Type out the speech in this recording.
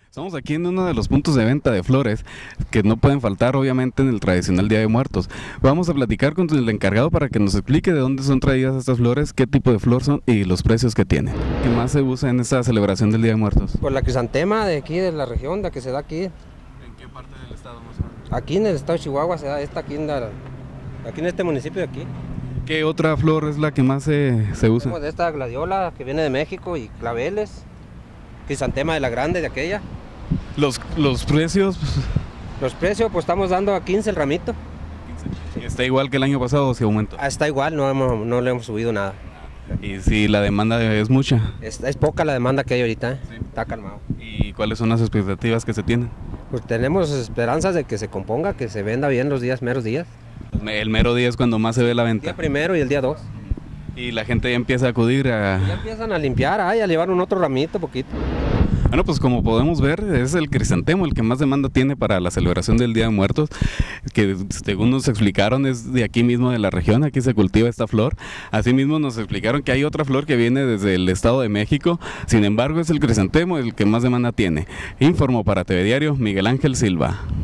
Estamos aquí en uno de los puntos de venta de flores que no pueden faltar obviamente en el tradicional Día de Muertos. Vamos a platicar con el encargado para que nos explique de dónde son traídas estas flores, qué tipo de flor son y los precios que tienen. ¿Qué más se usa en esta celebración del Día de Muertos? Pues la crisantema de aquí, de la región, la que se da aquí. ¿En qué parte del estado más o menos? Aquí en el estado de Chihuahua se da esta aquí aquí en este municipio de aquí. ¿Qué otra flor es la que más se usa? Tenemos de esta gladiola que viene de México y claveles. Crisantema de la grande, de aquella. Los precios, Los precios, pues estamos dando a 15 el ramito. ¿está igual que el año pasado o si aumenta? Está igual, no le hemos subido nada. Y si la demanda es mucha. Es poca la demanda que hay ahorita, Sí. Está calmado. ¿Y cuáles son las expectativas que se tienen? Pues tenemos esperanzas de que se componga, que se venda bien los meros días. El mero día es cuando más se ve la El venta. día primero y el día 2. Y la gente ya empieza a acudir a... Ya empiezan a limpiar, a llevar un otro ramito poquito. Bueno, pues como podemos ver, es el crisantemo el que más demanda tiene para la celebración del Día de Muertos, que según nos explicaron es de aquí mismo de la región, aquí se cultiva esta flor. Asimismo nos explicaron que hay otra flor que viene desde el Estado de México, sin embargo es el crisantemo el que más demanda tiene. Informó para TV Diario Miguel Ángel Silva.